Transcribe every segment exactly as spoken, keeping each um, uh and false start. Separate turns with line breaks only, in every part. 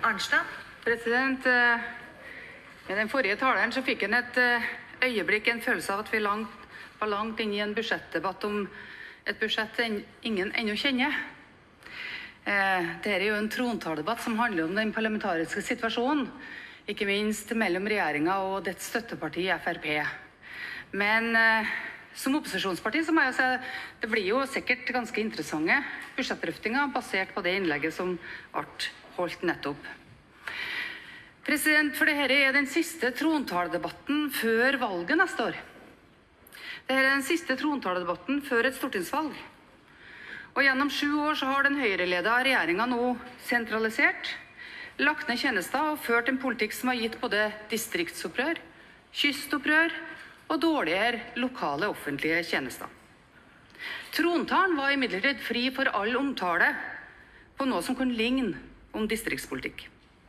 Arnstad.
President, med den forrige taleren så fikk en et øyeblikk en følelse av at vi langt, var langt inn i en budsjettdebatt om et budsjett ingen ennå kjenner. Dette er jo en trontaledebatt som handler om den parlamentariske situasjonen, ikke minst mellom regjeringen og dets støtteparti F R P. Men som opposisjonsparti så må jeg si det blir jo sikkert ganske interessante budsjettdrøftinger basert på det innlegget som ble holdt nettopp. President, for dette er den siste trontaledebatten før valget neste år. Dette er den siste trontaledebatten før et stortingsvalg. Og gjennom sju år så har den høyreledede regjeringen nå sentralisert, lagt ned tjenester og ført en politikk som har gitt både distriktsopprør, kystopprør og dårligere lokale offentlige tjenester. Trontalen var imidlertid fri for all omtale på noe som kunne ligne om distriktspolitikk.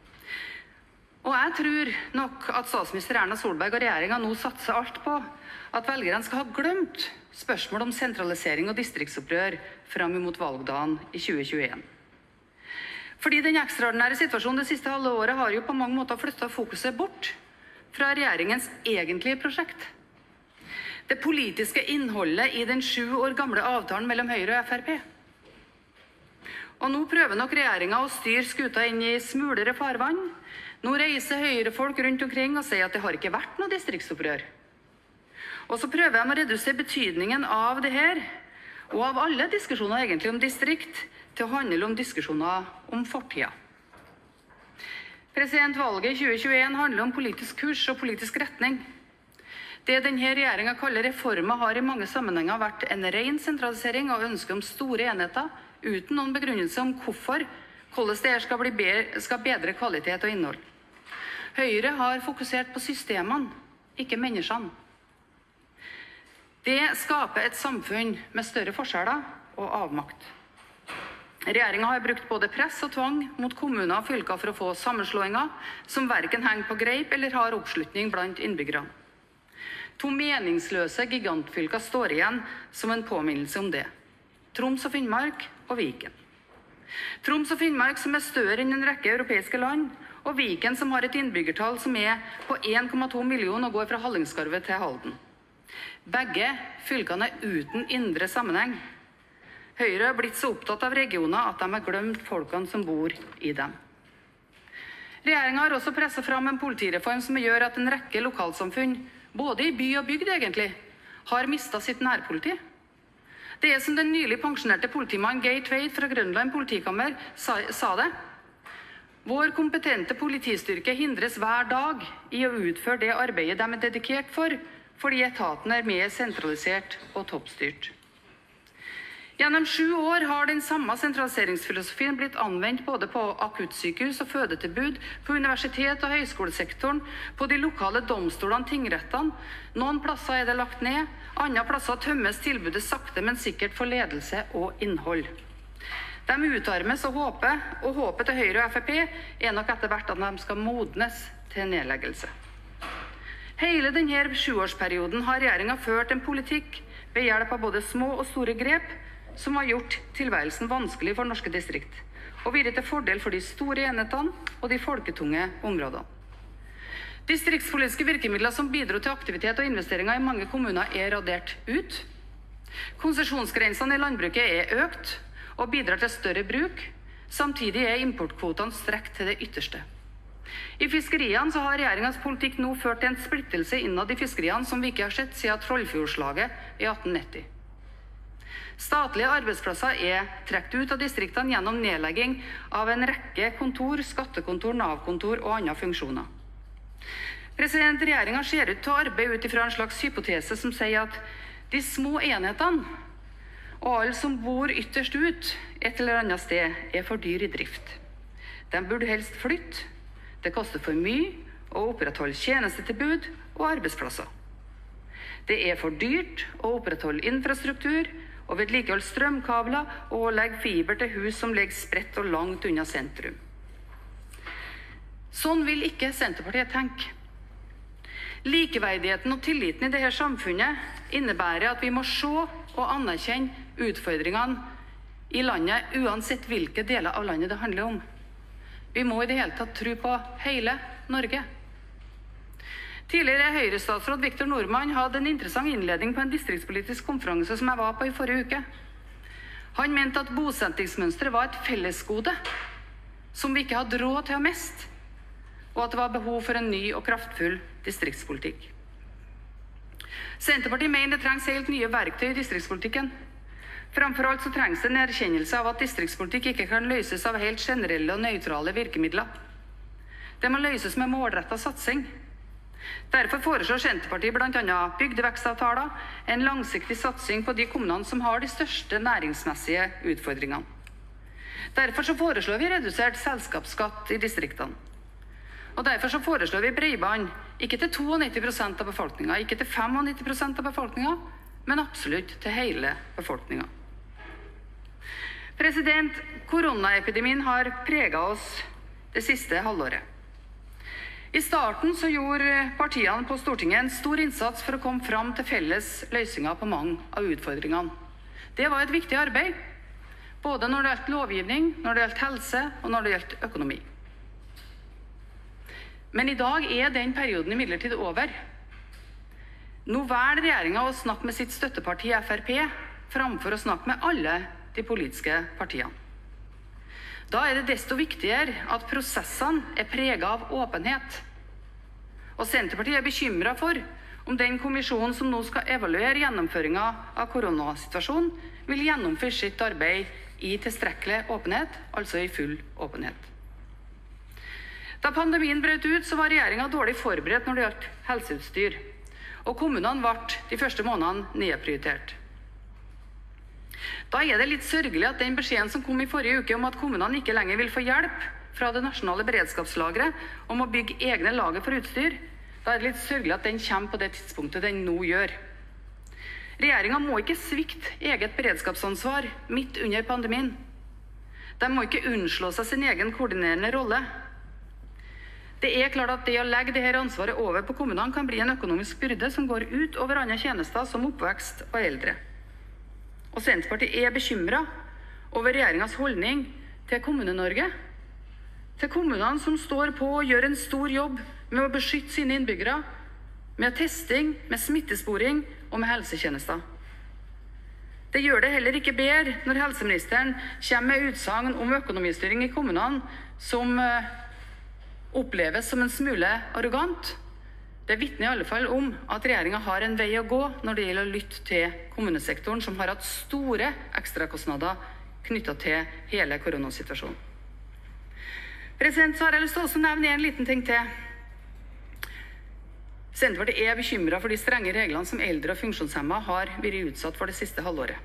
Og jeg tror nok at statsminister Erna Solberg og regjeringen nå satser alt på at velgerne skal ha glemt spørsmål om sentralisering og distriktsopprør fram mot valgdagen i tjue tjueen. Fordi den ekstraordinære situasjonen det siste halve året har jo på mange måter flyttet fokuset bort fra regjeringens egentlige prosjekt. Det politiske innholdet i den sju år gamle avtalen mellom Høyre og F R P. Og nå prøver nok regjeringen å styre skuta inn i smulere farvann. Nå reiser Høyre-folk rundt omkring og sier at det har ikke vært noe distriktsopprør. Og så prøver de å redusere betydningen av det her, og av alle diskusjoner egentlig om distrikt, til å handle om diskusjoner om fortida. President, valget i tjue tjueen handler om politisk kurs og politisk retning. Det denne regjeringen kaller reformer har i mange sammenhenger vært en ren sentralisering og ønske om store enheter, uten noen begrunnelse om hvorfor, hvordan det skal, bli bedre, skal bedre kvalitet og innhold. Høyre har fokusert på systemene, ikke menneskene. Det skaper et samfunn med større forskjeller og avmakt. Regjeringen har brukt både press og tvang mot kommuner og fylker for å få sammenslåinger som hverken henger på greip eller har oppslutning blant innbyggerne. To meningsløse gigantfylker står igjen som en påminnelse om det. Troms og Finnmark og Viken. Troms og Finnmark som er større enn en rekke europeiske land, og Viken som har et innbyggertall som er på en komma to millioner og går fra Hallingskarvet til Halden. Begge fylkene er uten indre sammenheng. Høyre har blitt så opptatt av regioner at de har glemt folkene som bor i dem. Regjeringen har også presset fram en politireform som gjør at en rekke lokalsamfunn, både i by og bygd egentlig, har mistet sitt nærpoliti. Det er som den nylig pensjonerte politimannen Geir Tveit fra Grønland politikammer sa, sa det. Vår kompetente politistyrke hindres hver dag i å utføre det arbeidet de er dedikert for, fordi etaten er mer sentralisert og toppstyrt. Gjennom sju år har den samme sentraliseringsfilosofien blitt anvendt både på akuttsykehus og fødetilbud, på universitet- og høyskolesektoren, på de lokale domstolene, tingrettene. Noen plasser er det lagt ned, andre plasser tømmes tilbudet sakte, men sikkert for ledelse og innhold. De utarmes og håper, og håpet til Høyre og F R P er nok etter hvert at de skal modnes til nedleggelse. Hele denne sjuårsperioden har regjeringen ført en politikk ved hjelp av både små og store grep som har gjort tilværelsen vanskelig for norske distrikt, og vært til fordel for de store enhetene og de folketunge områdene. Distriktspolitiske virkemidler som bidro til aktivitet og investeringer i mange kommuner er radert ut. Konsesjonsgrensene i landbruket er økt og bidrar til større bruk. Samtidig er importkvotene strekt til det ytterste. I fiskeriene så har regjeringens politikk nå ført til en splittelse innad i fiskeriene som vi ikke har sett siden Trollfjordslaget i atten nitti. Statlige arbeidsplasser er trukket ut av distriktene gjennom nedlegging av en rekke kontor, skattekontor, Nav-kontor og andre funksjoner. President, regjeringen ser ut til å arbeide ut ifra en slags hypotese som sier at de små enhetene og alle som bor ytterst ut et eller annet sted er for dyr i drift. De burde helst flytte. Det koster for mye å opprettholde tjenestetilbud og arbeidsplasser. Det er for dyrt å opprettholde infrastruktur og vedlikeholde strømkabler og legge fiber til hus som ligger spredt og langt unna sentrum. Sånn vil ikke Senterpartiet tenke. Likeverdigheten og tilliten i dette samfunnet innebærer at vi må se og anerkjenne utfordringene i landet uansett hvilke deler av landet det handler om. Vi må i det hele tatt tro på hele Norge. Tidligere Høyre-statsråd Victor Nordmann hadde en interessant innledning på en distriktspolitisk konferanse som jeg var på i forrige uke. Han mente at bosettingsmønsteret var et fellesgode som vi ikke hadde råd til å miste, og at det var behov for en ny og kraftfull distriktspolitikk. Senterpartiet mener det trengs helt nye verktøy i distriktspolitikken. Framfor alt så trengs det en erkjennelse av at distriktspolitikk ikke kan løses av helt generelle og nøytrale virkemidler. Det må løses med målrettet satsing. Derfor foreslår Senterpartiet blant annet bygdevekstavtaler, en langsiktig satsing på de kommunene som har de største næringsmessige utfordringene. Derfor så foreslår vi redusert selskapsskatt i distriktene. Og derfor så foreslår vi bredbånd, ikke til nittito prosent av befolkningen, ikke til nittito fem prosent av befolkningen, men absolutt til hele befolkningen. President, koronaepidemien har preget oss det siste halvåret. I starten så gjorde partiene på Stortinget en stor innsats for å komme fram til felles løsninger på mange av utfordringene. Det var et viktig arbeid, både når det gjaldt lovgivning, når det gjaldt helse og når det gjaldt økonomi. Men i dag er den perioden imidlertid over. Nå velger regjeringen å snakke med sitt støtteparti F R P framfor å snakke med alle de politiske partiene. Da er det desto viktigere at prosessene er preget av åpenhet. Og Senterpartiet er bekymret for om den kommisjonen som nå skal evaluere gjennomføringen av koronasituasjonen, vil gjennomføre sitt arbeid i tilstrekkelig åpenhet, altså i full åpenhet. Da pandemien brøt ut, så var regjeringen dårlig forberedt når det gjaldt helseutstyr, og kommunene ble de første månedene nedprioritert. Da er det litt sørgelig at den beskjeden som kom i forrige uke om at kommunene ikke lenger vil få hjelp fra det nasjonale beredskapslageret om å bygge egne lager for utstyr, da er det litt sørgelig at den kommer på det tidspunktet den nå gjør. Regjeringen må ikke svikte eget beredskapsansvar midt under pandemien. De må ikke unnslå seg sin egen koordinerende rolle. Det er klart at det å legge dette ansvaret over på kommunene kan bli en økonomisk byrde som går ut over andre tjenester som oppvekst og eldre. Og Senterpartiet er bekymret over regjeringens holdning til Kommune-Norge. Til kommunene som står på og gjør en stor jobb med å beskytte sine innbyggere, med testing, med smittesporing og med helsetjenester. Det gjør det heller ikke bedre når helseministeren kommer med utsagn om økonomistyring i kommunene som oppleves som en smule arrogant. Det vitner i alle fall om at regjeringen har en vei å gå når det gjelder å lytte til kommunesektoren, som har hatt store ekstrakostnader knyttet til hele koronasituasjonen. President, så har jeg lyst til å nevne en liten ting til. Senterpartiet er bekymret for de strenge reglene som eldre og funksjonshemmede har vært utsatt for det siste halvåret.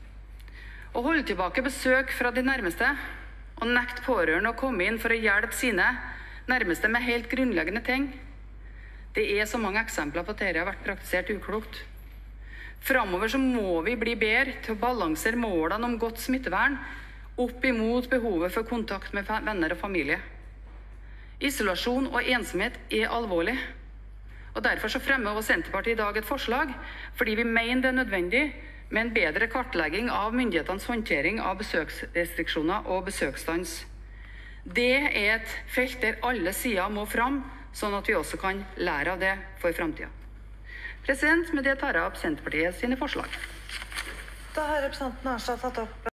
Å holde tilbake besøk fra de nærmeste og nekte pårørende å komme inn for å hjelpe sine nærmeste med helt grunnleggende ting, det er så mange eksempler på at dette har vært praktisert uklokt. Framover så må vi bli bedre til å balansere målene om godt smittevern opp imot behovet for kontakt med venner og familie. Isolasjon og ensomhet er alvorlig, og derfor så fremmer også Senterpartiet i dag et forslag, fordi vi mener det er nødvendig med en bedre kartlegging av myndighetenes håndtering av besøksrestriksjoner og besøksstans. Det er et felt der alle sider må fram, sånn at vi også kan lære av det for fremtiden. President, med det tar jeg opp Senterpartiet sine forslag.
Da har representanten Arnstad tatt opp